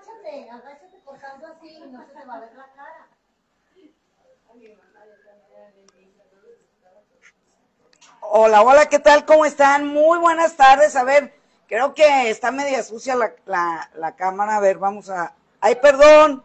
agáchate cortando así y no se te va a ver la cara. Hola, hola, ¿qué tal? ¿Cómo están? Muy buenas tardes. A ver, creo que está media sucia la cámara. A ver, vamos a... ¡Ay, perdón!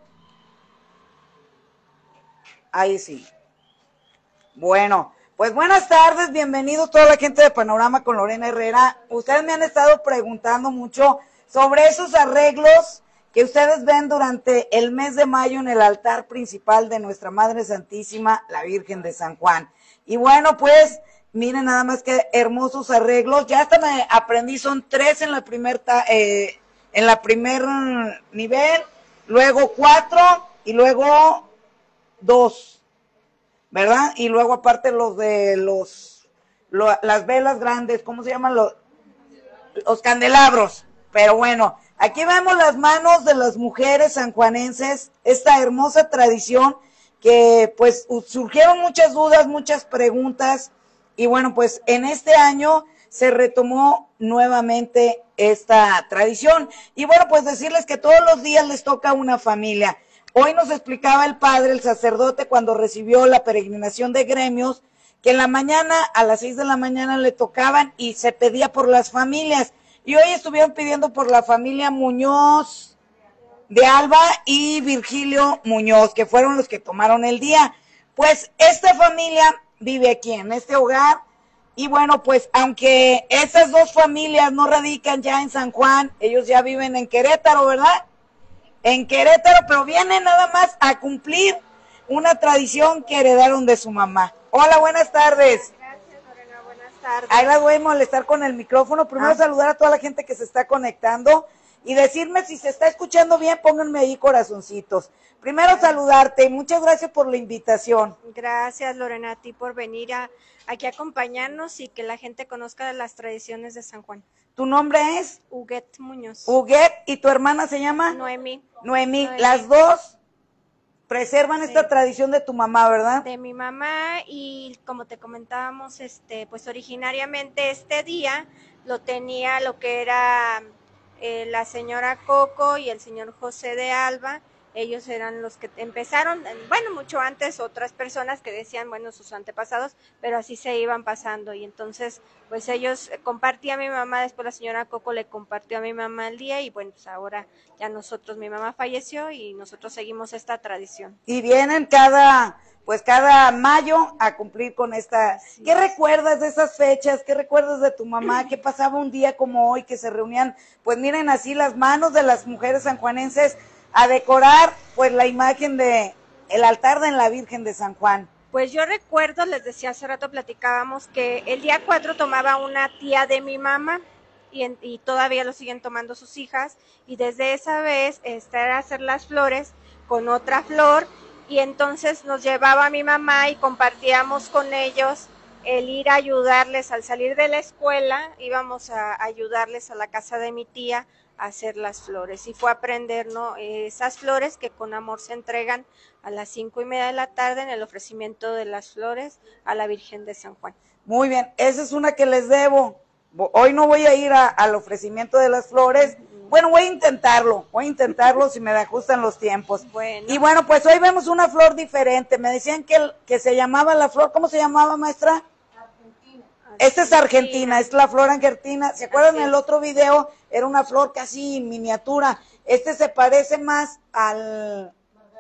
Ahí sí. Bueno, pues buenas tardes, bienvenidos toda la gente de Panorama con Lorena Herrera. Ustedes me han estado preguntando mucho sobre esos arreglos que ustedes ven durante el mes de mayo en el altar principal de Nuestra Madre Santísima, la Virgen de San Juan. Y bueno, pues, miren nada más que hermosos arreglos. Ya hasta me aprendí, son 3 en la primer nivel, luego 4 y luego 2. ¿Verdad? Y luego aparte los de las velas grandes, ¿cómo se llaman? Los candelabros. Pero bueno, aquí vemos las manos de las mujeres sanjuanenses, esta hermosa tradición que pues surgieron muchas dudas, muchas preguntas, y bueno, pues en este año se retomó nuevamente esta tradición. Y bueno, pues decirles que todos los días les toca a una familia. Hoy nos explicaba el padre, el sacerdote, cuando recibió la peregrinación de gremios, que en la mañana, a las 6 de la mañana le tocaban y se pedía por las familias. Y hoy estuvieron pidiendo por la familia Muñoz de Alba y Virgilio Muñoz, que fueron los que tomaron el día. Pues esta familia vive aquí en este hogar. Y bueno, pues aunque esas dos familias no radican ya en San Juan, ellos ya viven en Querétaro, ¿verdad? En Querétaro, pero vienen nada más a cumplir una tradición que heredaron de su mamá. Hola, buenas tardes. Gracias, Lorena, buenas tardes. Ahí las voy a molestar con el micrófono. Primero saludar a toda la gente que se está conectando y decirme si se está escuchando bien, pónganme ahí corazoncitos. Primero saludarte y muchas gracias por la invitación. Gracias, Lorena, a ti por venir aquí a acompañarnos y que la gente conozca de las tradiciones de San Juan. ¿Tu nombre es? Huguet Muñoz. Huguet, ¿y tu hermana se llama? Noemí. Noemí. Las dos preservan esta tradición de tu mamá, ¿verdad? De mi mamá, y como te comentábamos, pues originariamente este día lo tenía lo que era la señora Coco y el señor José de Alba. Ellos eran los que empezaron, bueno, mucho antes otras personas que decían, bueno, sus antepasados, pero así se iban pasando, y entonces pues ellos compartían a mi mamá, después la señora Coco le compartió a mi mamá el día, y bueno, pues ahora ya nosotros, mi mamá falleció y nosotros seguimos esta tradición. Y vienen cada mayo a cumplir con esta. Así ¿Qué recuerdas de esas fechas? ¿Qué recuerdas de tu mamá? ¿Qué pasaba un día como hoy que se reunían? Pues miren así las manos de las mujeres sanjuanenses a decorar pues la imagen de el altar de la Virgen de San Juan. Pues yo recuerdo, les decía hace rato, platicábamos que el día 4 tomaba una tía de mi mamá y todavía lo siguen tomando sus hijas, y desde esa vez era hacer las flores con otra flor, y entonces nos llevaba a mi mamá y compartíamos con ellos el ir a ayudarles al salir de la escuela, íbamos a ayudarles a la casa de mi tía a hacer las flores, y fue aprender, ¿no?, esas flores que con amor se entregan a las 5:30 de la tarde en el ofrecimiento de las flores a la Virgen de San Juan. Muy bien, esa es una que les debo. Hoy no voy a ir al ofrecimiento de las flores. Bueno, voy a intentarlo si me ajustan los tiempos. Bueno. Y bueno, pues hoy vemos una flor diferente. Me decían que se llamaba la flor, ¿cómo se llamaba, maestra? Argentina. Esta es argentina, es la flor argentina. ¿Se acuerdan en el otro video? Era una flor casi miniatura. Este se parece más al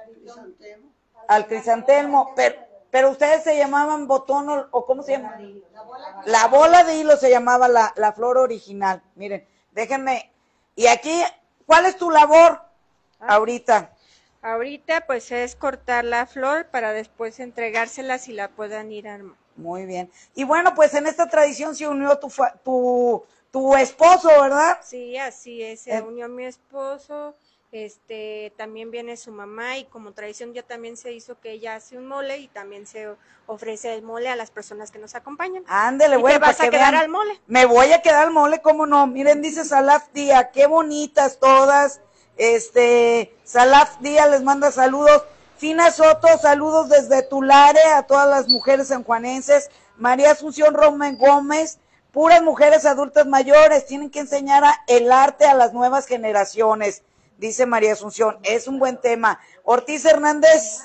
crisantemo, pero ustedes se llamaban botón o ¿cómo se llama? La bola de hilo se llamaba la flor original. Miren, déjenme. Y aquí, ¿cuál es tu labor ahorita? Ahorita pues es cortar la flor para después entregársela si la puedan ir a armar. Muy bien. Y bueno, pues en esta tradición se unió tu esposo, ¿verdad? Sí, así es, se unió mi esposo. También viene su mamá, y como tradición ya también se hizo que ella hace un mole y también se ofrece el mole a las personas que nos acompañan. Ándele, ¿Y bueno, te vas a quedar al mole? Me voy a quedar al mole, ¿cómo no? Miren, dice Salaf Díaz, qué bonitas todas. Salaf Díaz les manda saludos. Fina Soto, saludos desde Tulare a todas las mujeres sanjuanenses. María Asunción Romen Gómez, puras mujeres adultas mayores, tienen que enseñar el arte a las nuevas generaciones. dice María Asunción. Es un buen tema. Ortiz Hernández.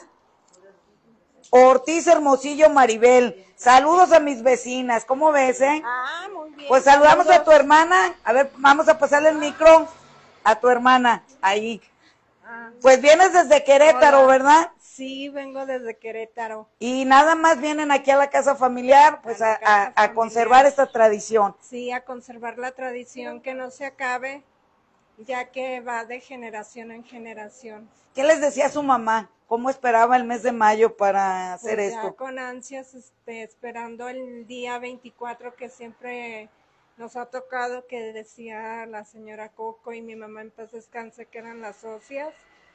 Ortiz Hermosillo Maribel. Saludos a mis vecinas. ¿Cómo ves, Ah, muy bien. Pues saludamos a tu hermana. A ver, vamos a pasarle el micro a tu hermana. Ahí. Pues vienes desde Querétaro, Hola. ¿verdad? Sí, vengo desde Querétaro. Y nada más vienen aquí a la casa familiar, pues a conservar esta tradición. Sí, a conservar la tradición, que no se acabe, ya que va de generación en generación. ¿Qué les decía su mamá? ¿Cómo esperaba el mes de mayo para hacer Pues esto? ya con ansias, esperando el día 24 que siempre nos ha tocado, que decía la señora Coco y mi mamá en paz descanse, que eran las socias.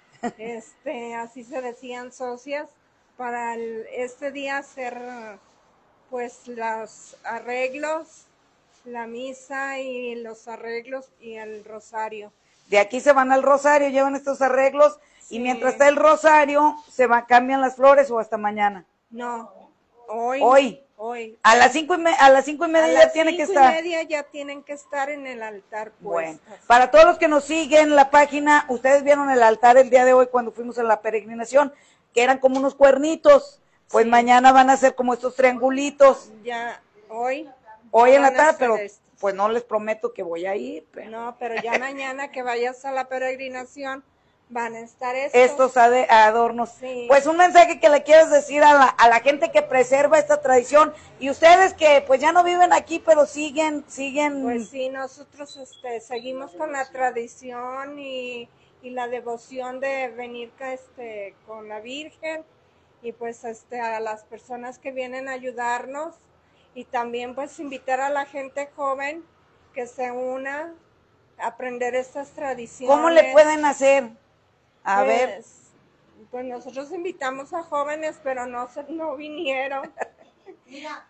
Así se decían, socias, para este día hacer pues los arreglos, la misa y los arreglos y el rosario. De aquí se van al rosario, llevan estos arreglos, Sí. y mientras está el rosario, cambian las flores o hasta mañana. No, hoy. Hoy. A las 5:30, ya tiene que estar. A las 5:30 ya tienen que estar en el altar puestas. Bueno, para todos los que nos siguen la página, ustedes vieron el altar el día de hoy cuando fuimos a la peregrinación, que eran como unos cuernitos. Pues Sí. mañana van a ser como estos triangulitos. Ya, hoy en la van a tarde, ser pero estos. pues no les prometo que voy a ir. Pero No, pero ya mañana que vayas a la peregrinación van a estar estos. estos adornos. Sí. Pues un mensaje que le quieres decir a la gente que preserva esta tradición, y ustedes que pues ya no viven aquí, pero siguen. Pues sí, nosotros seguimos con la tradición y la devoción de venir con la Virgen, y pues a las personas que vienen a ayudarnos, y también pues invitar a la gente joven que se una a aprender estas tradiciones. ¿Cómo le pueden hacer? A ver. Pues nosotros invitamos a jóvenes, pero no vinieron. Mira,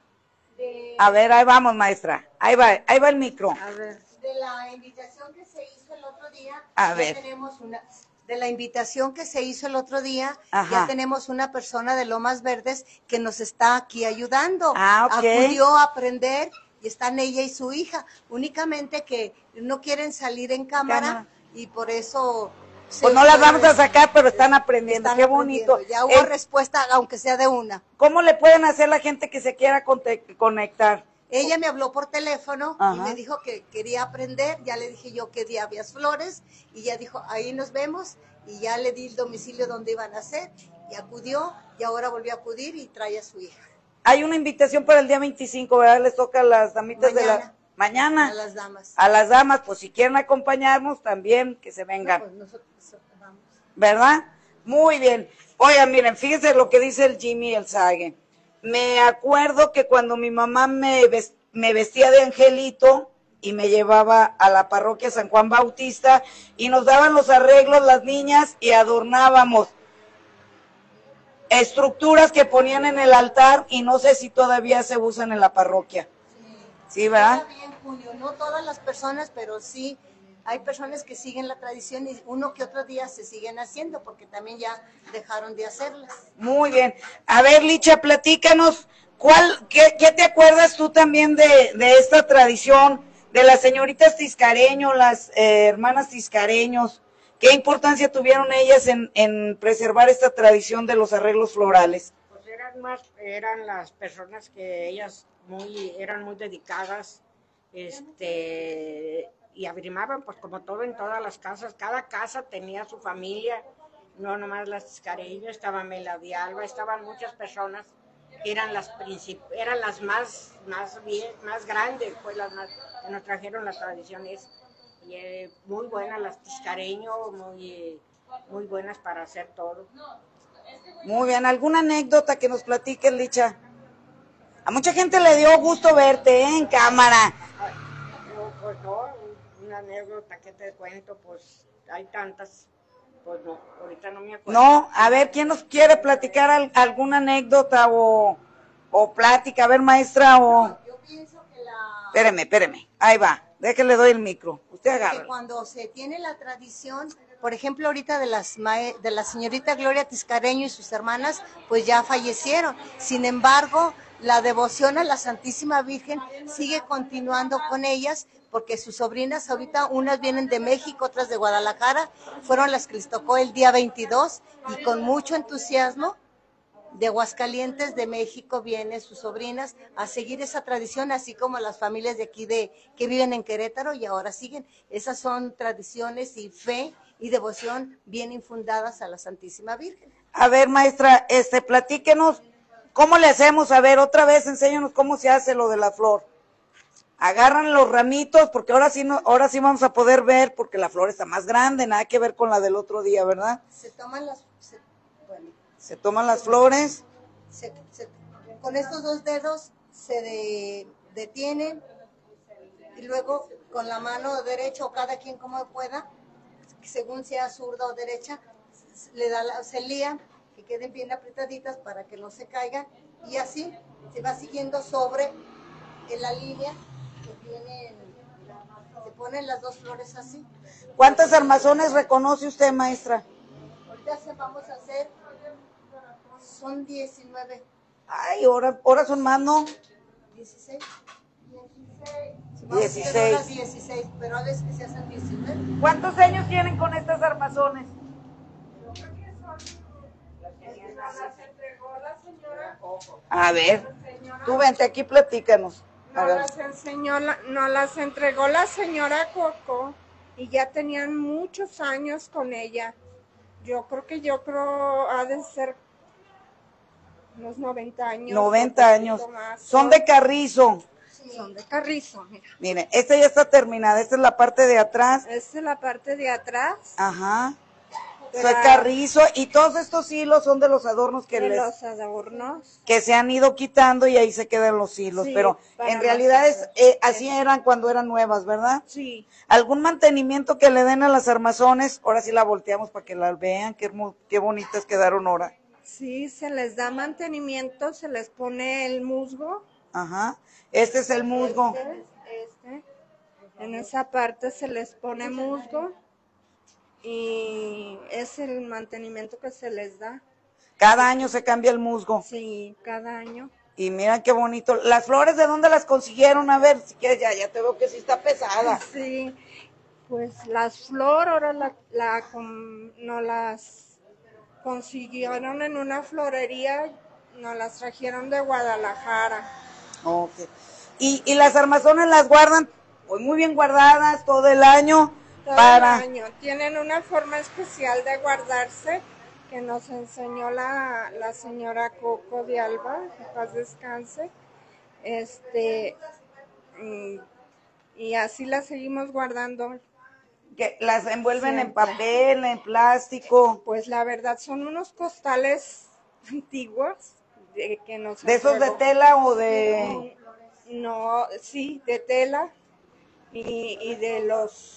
A ver, ahí vamos, maestra. Ahí va el micro. A ver. de la invitación que se hizo el otro día, A ver. tenemos una. De la invitación que se hizo el otro día, Ajá. ya tenemos una persona de Lomas Verdes que nos está aquí ayudando. Ah, ok. Acudió a aprender y están ella y su hija. Únicamente que no quieren salir en cámara. Y por eso. Pues no las vamos a sacar, pero están aprendiendo. Están Qué aprendiendo. bonito. Ya hubo respuesta, aunque sea de una. ¿Cómo le pueden hacer la gente que se quiera conectar? Ella me habló por teléfono. Ajá. Y me dijo que quería aprender. Ya le dije yo qué día había flores y ya dijo, ahí nos vemos, y ya le di el domicilio donde iban a hacer y acudió, y ahora volvió a acudir y trae a su hija. Hay una invitación para el día 25, ¿verdad? Les toca a las damitas mañana. A las damas. A las damas, pues si quieren acompañarnos también, que se vengan. No, pues nosotros vamos. ¿Verdad? Muy bien. Oigan, miren, fíjense lo que dice el Jimmy y el Sague. Me acuerdo que cuando mi mamá me vestía de angelito y me llevaba a la parroquia San Juan Bautista y nos daban los arreglos las niñas y adornábamos estructuras que ponían en el altar, y no sé si todavía se usan en la parroquia. Sí, ¿verdad? Todavía en junio, no todas las personas, pero sí hay personas que siguen la tradición y uno que otro día se siguen haciendo porque también ya dejaron de hacerlas. Muy bien. A ver, Licha, platícanos, qué te acuerdas tú también de esta tradición de las señoritas Tiscareño, las hermanas Tiscareños? ¿Qué importancia tuvieron ellas en preservar esta tradición de los arreglos florales? Pues eran las personas que ellas eran muy dedicadas, y arrimaban, pues como todo en todas las casas, cada casa tenía su familia, no nomás las Tiscareño, estaba Mela de Alba, estaban muchas personas que eran las más grandes, pues las más que nos trajeron las tradiciones, y muy buenas las Tiscareño, muy buenas para hacer todo. Muy bien, ¿alguna anécdota que nos platiques, Licha? A mucha gente le dio gusto verte en cámara. Pues no, una anécdota que te cuento, pues hay tantas, pues no, ahorita no me acuerdo. No, a ver, ¿quién nos quiere platicar alguna anécdota o plática? A ver, maestra, Yo pienso que Espéreme, ahí va, déjale doy el micro, usted agarra. que cuando se tiene la tradición, por ejemplo, ahorita de la señorita Gloria Tiscareño y sus hermanas, pues ya fallecieron. Sin embargo, la devoción a la Santísima Virgen sigue continuando con ellas, porque sus sobrinas ahorita, unas vienen de México, otras de Guadalajara, fueron las que les tocó el día 22 y con mucho entusiasmo de Aguascalientes, de México, vienen sus sobrinas a seguir esa tradición, así como las familias de aquí que viven en Querétaro y ahora siguen. Esas son tradiciones y fe y devoción bien infundadas a la Santísima Virgen. A ver, maestra, platíquenos, ¿cómo le hacemos? A ver, otra vez, enséñanos cómo se hace lo de la flor. Agarran los ramitos, porque ahora sí, ahora sí vamos a poder ver, porque la flor está más grande, nada que ver con la del otro día, ¿verdad? Se toman se toman las flores. Con estos dos dedos se detienen y luego con la mano derecha o cada quien como pueda, según sea zurda o derecha, se lían, que queden bien apretaditas para que no se caigan y así se va siguiendo sobre en la línea que tienen, se ponen las dos flores así. ¿Cuántas armazones reconoce usted, maestra? Ahorita vamos a hacer, son 19. Ay, ahora son más, ¿no? 16. 16. 16, pero a veces que se hacen 19. ¿Cuántos años tienen con estas armazones? A ver, tú vente aquí, platícanos. Nos las entregó la señora Coco y ya tenían muchos años con ella. Yo creo ha de ser unos 90 años. 90 años. Más. Son de carrizo. Sí. Son de carrizo, mira. Miren, esta ya está terminada, esta es la parte de atrás. Esta es la parte de atrás. Ajá. Soy carrizo y todos estos hilos son de los adornos los adornos que se han ido quitando y ahí se quedan los hilos, sí, pero en realidad así eran cuando eran nuevas, ¿verdad? Sí. ¿Algún mantenimiento que le den a las armazones? Ahora sí la volteamos para que las vean, qué bonitas quedaron ahora. Sí, se les da mantenimiento, se les pone el musgo. Ajá, este es el musgo. En esa parte se les pone musgo. Y es el mantenimiento que se les da. Cada año se cambia el musgo. Sí, cada año. Y miren qué bonito. ¿Las flores de dónde las consiguieron? A ver, si quieres, ya te veo que sí está pesada. Sí, pues las flores ahora no las consiguieron en una florería, nos las trajeron de Guadalajara. Okay. Y las armazones las guardan pues muy bien guardadas todo el año. Todo el año. Tienen una forma especial de guardarse que nos enseñó la señora Coco de Alba, que paz descanse. Y así las seguimos guardando. ¿Que las envuelven siempre en papel, en plástico? Pues la verdad son unos costales antiguos que nos ¿De esos de tela o de...? No, sí, de tela y de los...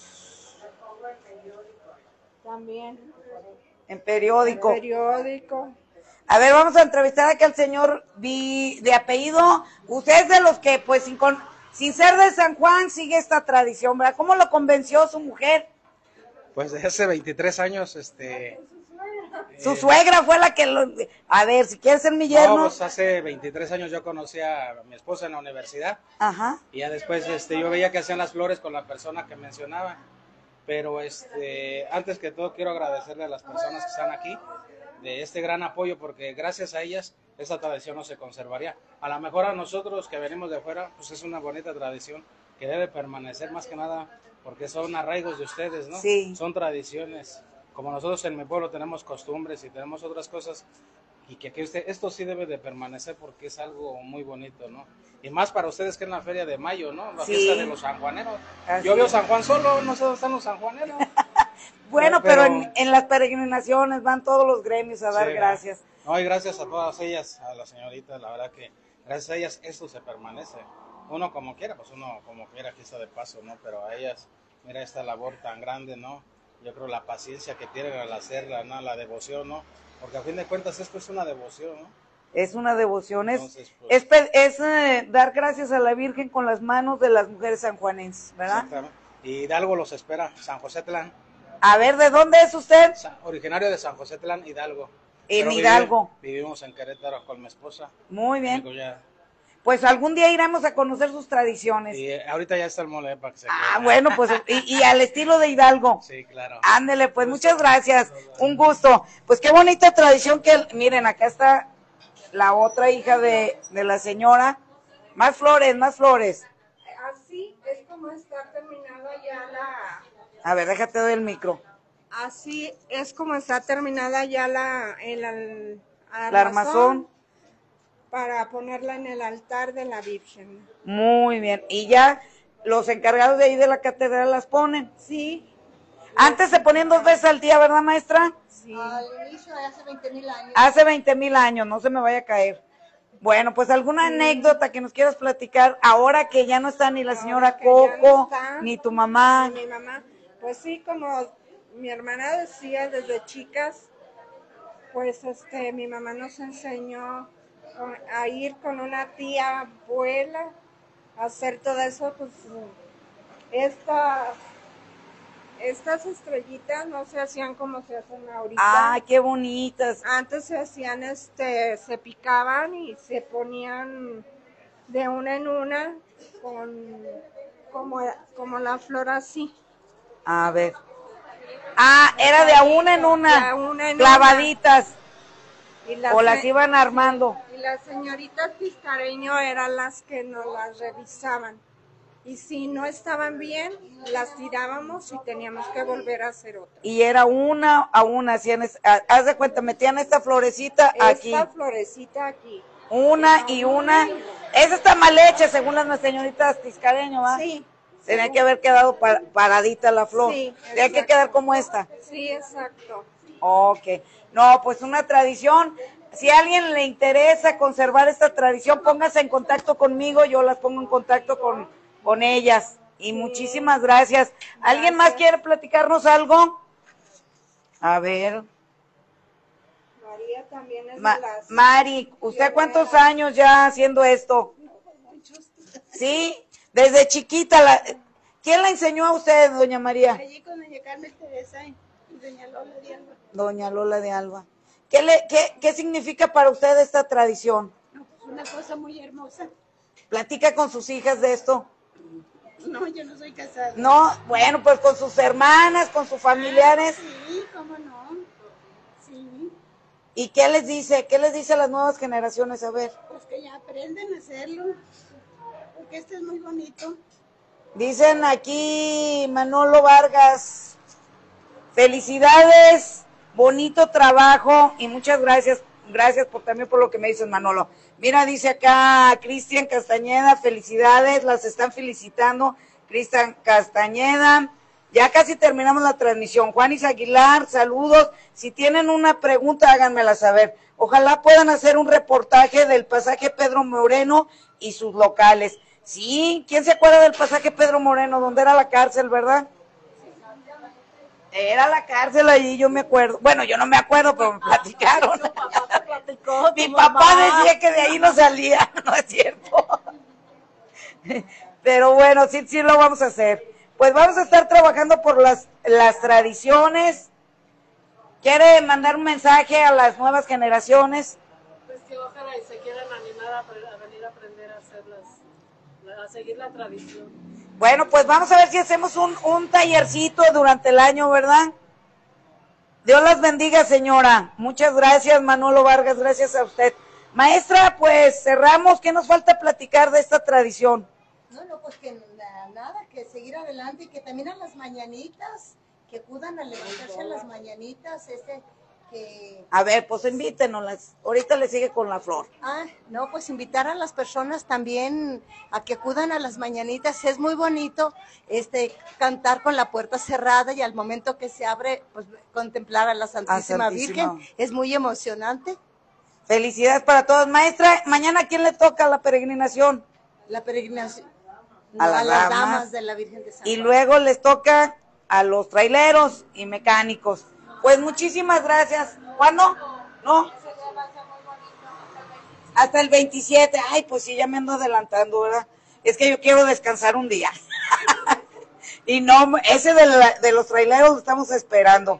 También. En periódico. En periódico. A ver, vamos a entrevistar aquí al señor de apellido. Usted es de los que, pues, sin ser de San Juan, sigue esta tradición, ¿verdad? ¿Cómo lo convenció su mujer? Pues de hace 23 años, Su suegra fue la que A ver, si quieres ser mi yerno. No, pues hace 23 años yo conocí a mi esposa en la universidad. Ajá. Y ya después, yo veía que hacían las flores con la persona que mencionaba. Pero, antes que todo quiero agradecerle a las personas que están aquí de este gran apoyo, porque gracias a ellas esta tradición no se conservaría. A lo mejor a nosotros que venimos de afuera, pues es una bonita tradición que debe permanecer más que nada, porque son arraigos de ustedes, ¿no? Sí. Son tradiciones. Como nosotros en mi pueblo tenemos costumbres y tenemos otras cosas, y que esto sí debe de permanecer porque es algo muy bonito, ¿no? Y más para ustedes que es la feria de mayo, ¿no? La fiesta de los sanjuaneros. Yo veo San Juan solo, no sé dónde están los sanjuaneros. Bueno, pero en las peregrinaciones van todos los gremios a dar gracias. No, y gracias a todas ellas, a las señoritas, la verdad que gracias a ellas esto se permanece. Uno como quiera, pues uno como quiera aquí está de paso, ¿no? Pero a ellas, mira esta labor tan grande, ¿no? Yo creo la paciencia que tienen al hacerla, ¿no? La devoción, ¿no? Porque a fin de cuentas esto es una devoción, ¿no? Es una devoción, entonces, pues, es dar gracias a la Virgen con las manos de las mujeres sanjuanenses, ¿verdad? Exactamente. Y Hidalgo los espera, San Josétlán. A ver, ¿de dónde es usted? Originario de San Josétlán, Hidalgo. En Hidalgo. Vivimos en Querétaro con mi esposa. Muy bien. Pues algún día iremos a conocer sus tradiciones. Y ahorita ya está el mole para que se Ah, quede. bueno, pues, y al estilo de Hidalgo. Sí, claro. Ándele, pues muchas gracias, un gusto. Pues qué bonita tradición que, miren, acá está la otra hija de la señora. Más flores, más flores. Así es como está terminada ya la... A ver, déjate doy el micro. Así es como está terminada ya el La armazón. para ponerla en el altar de la Virgen. Muy bien. Y ya los encargados de ahí de la catedral las ponen. Sí. Antes se ponían 2 veces al día, ¿verdad, maestra? Sí. Al inicio, hace 20,000 años. Hace 20,000 años, no se me vaya a caer. Bueno, pues alguna anécdota que nos quieras platicar ahora que ya no está ni la señora Ahora que ya no Coco, está, ni tu mamá. Mi mamá, pues sí, como mi hermana decía desde chicas, pues mi mamá nos enseñó a ir con una tía abuela a hacer todo eso, pues estas estrellitas no se hacían como se hacen ahorita. Ah, qué bonitas. Antes se hacían, se picaban y se ponían de una en una como la flor así. A ver. Ah, era de a una en una. De a una en clavaditas. Y O las iban armando. Y las señoritas Piscareño eran las que nos las revisaban. Y si no estaban bien, las tirábamos y teníamos que volver a hacer otra. Y era una a una, hacían, haz de cuenta, metían esta florecita aquí. Esta florecita aquí. Una y una. Esa está mal hecha, según las señoritas Tiscareño, ¿va? Sí. Tenía que haber quedado paradita la flor. Sí, Tenía que quedar como esta. Sí, exacto. Ok. No, pues una tradición. Si a alguien le interesa conservar esta tradición, póngase en contacto conmigo, yo las pongo en contacto con ellas. Y muchísimas gracias. ¿Alguien más quiere platicarnos algo? A ver. María también es de las... Mari, ¿usted cuántos años ya haciendo esto? ¿Sí? Desde chiquita. ¿Quién la enseñó a usted, doña María? Allí con doña Carmen Teresa y doña Lola de Alba. Doña Lola de Alba. ¿Qué significa para usted esta tradición? No, pues una cosa muy hermosa. ¿Platica con sus hijas de esto? No, yo no soy casada. No, bueno, pues con sus hermanas, con sus familiares. Sí, cómo no. Sí, ¿Y qué les dice? ¿Qué les dice a las nuevas generaciones? A ver. pues que ya aprenden a hacerlo. Porque este es muy bonito. Dicen aquí Manolo Vargas, felicidades, bonito trabajo y muchas gracias también por lo que me dices, Manolo. Mira, dice acá Cristian Castañeda, felicidades, las están felicitando, Cristian Castañeda. Ya casi terminamos la transmisión. Juanis Aguilar, saludos. Si tienen una pregunta, háganmela saber. Ojalá puedan hacer un reportaje del pasaje Pedro Moreno y sus locales. Sí, ¿quién se acuerda del pasaje Pedro Moreno? Donde era la cárcel, ¿verdad? Era la cárcel allí, yo me acuerdo. Bueno, yo no me acuerdo, pero me platicaron. Mi papá decía que de ahí no salía, no es cierto. Pero bueno, sí lo vamos a hacer. Pues vamos a estar trabajando por las tradiciones. ¿Quiere mandar un mensaje a las nuevas generaciones? Pues que ojalá y se quieran animar a venir a aprender a hacerlas, a seguir la tradición. Bueno, pues vamos a ver si hacemos un tallercito durante el año, ¿verdad? Dios las bendiga, señora. Muchas gracias, Manolo Vargas, gracias a usted. Maestra, pues cerramos. ¿Qué nos falta platicar de esta tradición? No, pues que nada, que seguir adelante y que también a las mañanitas, que acudan a levantarse a las mañanitas, que... A ver, pues invítenoslas. Ahorita le sigue con la flor. No, pues invitar a las personas también a que acudan a las mañanitas. Es muy bonito cantar con la puerta cerrada y al momento que se abre, pues contemplar a la Santísima Virgen. Es muy emocionante. Felicidades para todos. Maestra, mañana ¿a quién le toca la peregrinación? La peregrinación. A las damas de la Virgen de San Juan. Y luego les toca a los traileros y mecánicos. Pues muchísimas gracias. ¿Cuándo? ¿No? Hasta el 27. Ay, pues sí, ya me ando adelantando, ¿verdad? Es que yo quiero descansar un día. Y no, ese de los traileros lo estamos esperando.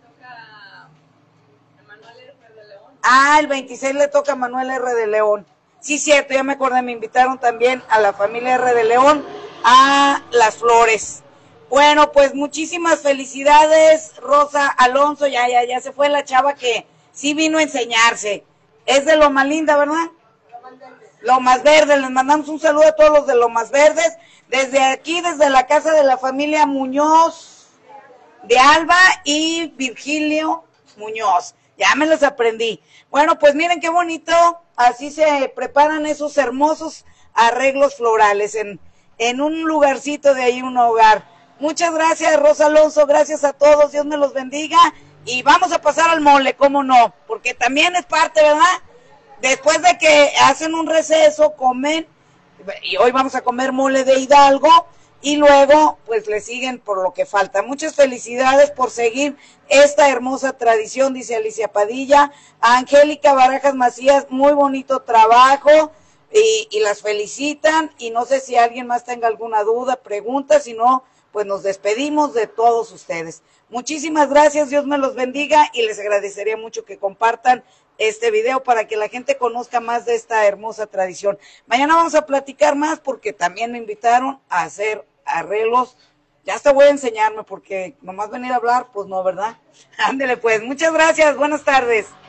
El 26 le toca a Manuel R. de León. Sí, cierto, ya me acordé, me invitaron también a la familia R de León a las flores. Bueno, pues muchísimas felicidades, Rosa Alonso, ya se fue la chava que sí vino a enseñarse. Es de Loma Linda, ¿verdad? Lomas Verdes, les mandamos un saludo a todos los de Lomas Verdes, desde aquí, desde la casa de la familia Muñoz de Alba y Virgilio Muñoz. Ya me los aprendí. Bueno, pues miren qué bonito, así se preparan esos hermosos arreglos florales en un lugarcito de ahí, un hogar. Muchas gracias, Rosa Alonso, gracias a todos, Dios me los bendiga. Y vamos a pasar al mole, ¿cómo no? Porque también es parte, ¿verdad? Después de que hacen un receso, comen, y hoy vamos a comer mole de Hidalgo, y luego pues le siguen por lo que falta. Muchas felicidades por seguir esta hermosa tradición, dice Alicia Padilla. A Angélica Barajas Macías, muy bonito trabajo, y las felicitan, y no sé si alguien más tenga alguna duda, pregunta, si no, pues nos despedimos de todos ustedes. Muchísimas gracias, Dios me los bendiga, y les agradecería mucho que compartan este video para que la gente conozca más de esta hermosa tradición. Mañana vamos a platicar más porque también me invitaron a hacer arreglos. Ya hasta voy a enseñarme porque nomás venir a hablar, pues no, ¿verdad? Ándele pues, muchas gracias, buenas tardes.